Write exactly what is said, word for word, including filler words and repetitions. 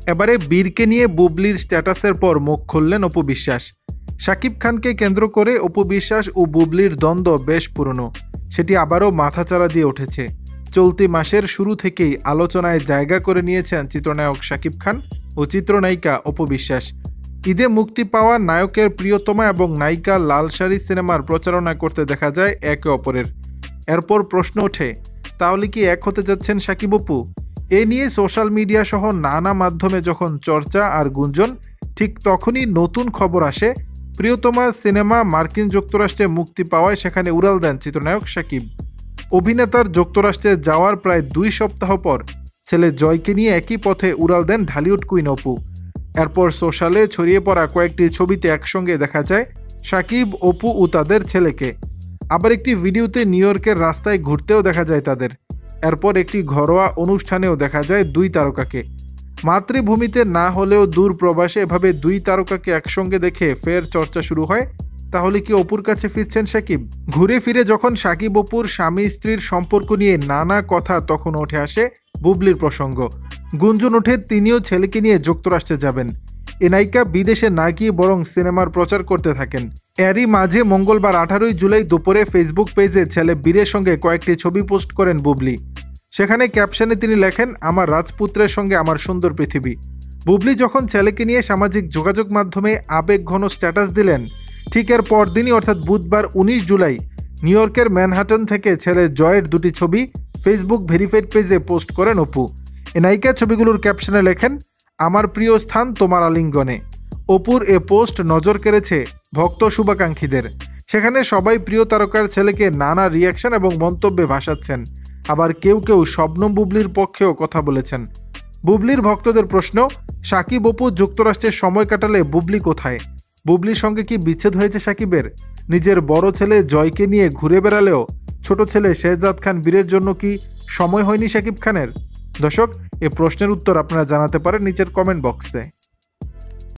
এবারে বীরকে নিয়ে বুবলির স্ট্যাটাসের পর মুখ খুললেন অপু বিশ্বাস। শাকিব খানকে কেন্দ্র করে অপু বিশ্বাস ও বুবলির দ্বন্দ্ব বেশ পুরনো, সেটি আবারও মাথাচাড়া দিয়ে উঠেছে। চলতি মাসের শুরু থেকেই আলোচনায় জায়গা করে নিয়েছেন চিত্রনায়ক শাকিব খান ও চিত্রনায়িকা অপু বিশ্বাস। ঈদে মুক্তি পাওয়া নায়কের প্রিয়তমা এবং নায়িকা লাল শাড়ি সিনেমার প্রচারণা করতে দেখা যায় একে অপরের। এরপর প্রশ্ন ওঠে, তাহলে কি এক হতে যাচ্ছেন শাকিব অপু? এ নিয়ে সোশ্যাল মিডিয়া সহ নানা মাধ্যমে যখন চর্চা আর গুঞ্জন, ঠিক তখনই নতুন খবর আসে প্রিয়তমা সিনেমা মার্কিন যুক্তরাষ্ট্রে মুক্তি পাওয়ায় সেখানে উড়াল দেন চিত্রনায়ক শাকিব। অভিনেতার যুক্তরাষ্ট্রে যাওয়ার প্রায় দুই সপ্তাহ পর ছেলে জয়কে নিয়ে একই পথে উড়াল দেন ঢালিউড কুইন অপু। এরপর সোশ্যালে ছড়িয়ে পড়া কয়েকটি ছবিতে একসঙ্গে দেখা যায় শাকিব, অপু ও তাদের ছেলেকে। আবার একটি ভিডিওতে নিউ ইয়র্কের রাস্তায় ঘুরতেও দেখা যায় তাদের। এরপর একটি ঘরোয়া অনুষ্ঠানেও দেখা যায় দুই তারকাকে। মাতৃভূমিতে না হলেও দূর প্রবাসে এভাবে দুই তারকাকে একসঙ্গে দেখে ফের চর্চা শুরু হয়, তাহলে কি অপুর কাছে ফিরছেন শাকিব? ঘুরে ফিরে যখন শাকিব অপুর স্বামী স্ত্রীর সম্পর্ক নিয়ে নানা কথা, তখন উঠে আসে বুবলির প্রসঙ্গ। গুঞ্জন ওঠে তিনিও ছেলেকে নিয়ে যুক্তরাষ্ট্রে যাবেন। এ নায়িকা বিদেশে না গিয়ে বরং সিনেমার প্রচার করতে থাকেন। এরই মাঝে মঙ্গলবার আঠারোই জুলাই দুপুরে ফেসবুক পেজে ছেলে বীরের সঙ্গে কয়েকটি ছবি পোস্ট করেন বুবলি। সেখানে ক্যাপশনে তিনি লেখেন, আমার রাজপুত্রের সঙ্গে আমার সুন্দর পৃথিবী। বুবলি যখন ছেলেকে নিয়ে সামাজিক যোগাযোগ মাধ্যমে আবেগঘন স্ট্যাটাস দিলেন, ঠিক এর পরদিনই অর্থাৎ বুধবার উনিশ জুলাই নিউ ইয়র্কের ম্যানহাটন থেকে ছেলে জয়ের দুটি ছবি ফেসবুক ভেরিফাইড পেজে পোস্ট করেন অপু। এ নায়িকা ছবিগুলোর ক্যাপশনে লেখেন, আমার প্রিয় স্থান তোমার আলিঙ্গনে। অপুর এ পোস্ট নজর কেড়েছে ভক্ত শুভাকাঙ্ক্ষীদের। সেখানে সবাই প্রিয় তারকার ছেলেকে নানা রিয়াকশন এবং মন্তব্যে ভাসাচ্ছেন। আবার কেউ কেউ শবনম বুবলির পক্ষেও কথা বলেছেন। বুবলির ভক্তদের প্রশ্ন, শাকিব অপু যুক্তরাষ্ট্রের সময় কাটালে বুবলি কোথায়? বুবলির সঙ্গে কি বিচ্ছেদ হয়েছে শাকিবের? নিজের বড় ছেলে জয়কে নিয়ে ঘুরে বেড়ালেও ছোট ছেলে শেহজাদ খান বীরের জন্য কি সময় হয়নি শাকিব খানের? দর্শক, এ প্রশ্নের উত্তর আপনারা জানাতে পারেন নিচের কমেন্ট বক্সে।